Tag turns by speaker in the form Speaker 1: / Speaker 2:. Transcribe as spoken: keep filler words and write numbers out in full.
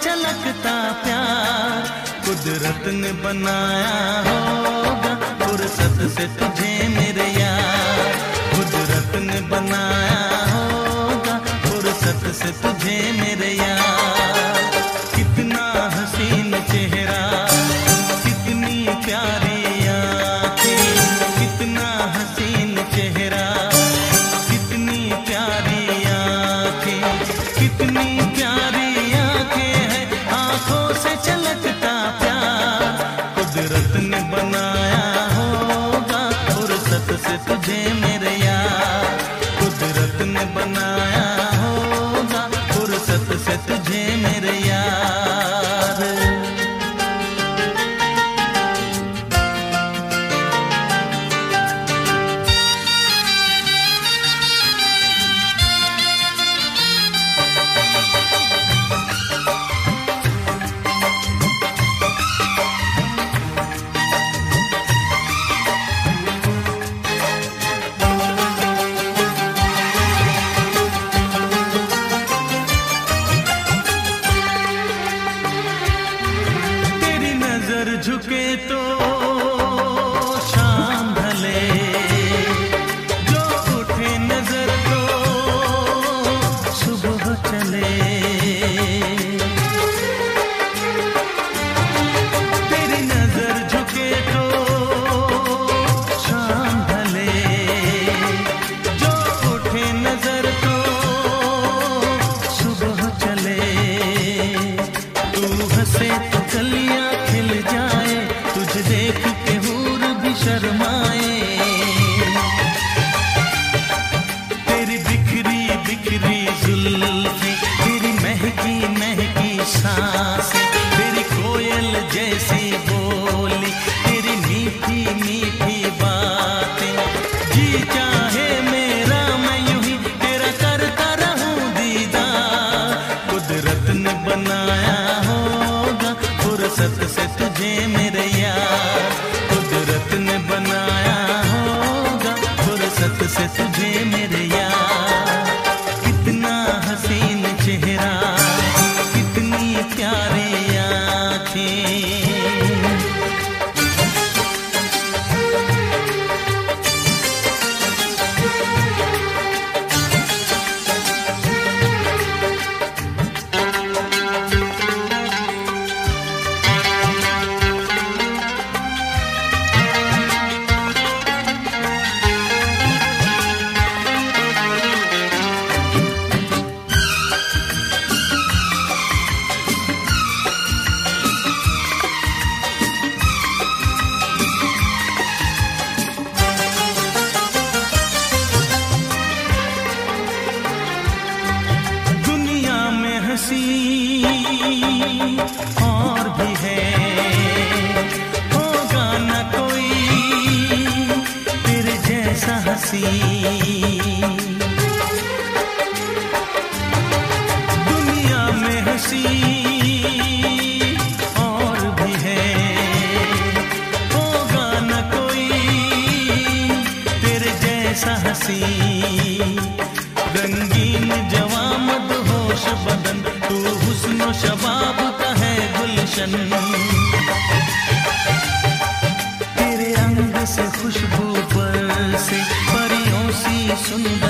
Speaker 1: चलकता प्यार कुदरत ने बनाया होगा, फुर्सत से तुझे मेरे यार। कुदरत ने बनाया होगा, फुर्सत से तुझे मेरे यार। कितना हसीन चेहरा, कितनी प्यारी आँखें, कितना हसीन चेहरा, कितनी प्यारी आँखें, कितनी प्यारी आँखें हैं, आँखों से चलकता प्यार कुदरत ने बनाया होगा, फुर्सत से तुझे मेरे यार। कुदरत ने बनाया होगा, फुर्सत से तुझे मेरे यार। झुके तो शाम ढले, जो उठे नजर तो सुबह चले। तेरी नजर झुके तो शाम ढले, जो उठे नजर तो सुबह चले। तू हंसे तो कलियां खिल जाए, तुझे देख के हूर भी शर्माए। तेरी बिखरी बिखरी जुल्फें, तेरी महकी महकी सांसें, तेरी कोयल जैसी बोली, तेरी मीठी मीठी बातें। जी चाहे मेरा मैं यूं ही तेरा करता रहूं दीदार। कुदरत ने बनाया होगा, फुर्सत से तुझे मेरे यार। कुदरत ने बनाया होगा, फुर्सत से तुझे मेरे यार। कितना हसीन चेहरा, कितनी प्यारी आँखें। हंसी और भी है, होगा न कोई तेरे जैसा हंसी। दुनिया में हंसी और भी है, होगा न कोई तेरे जैसा हंसी। रंगीन जवां मदहोश बदन, तू हुस्न शबाब का है गुलशन। तेरे अंग से खुशबू बरसे, परियों सी सुंदर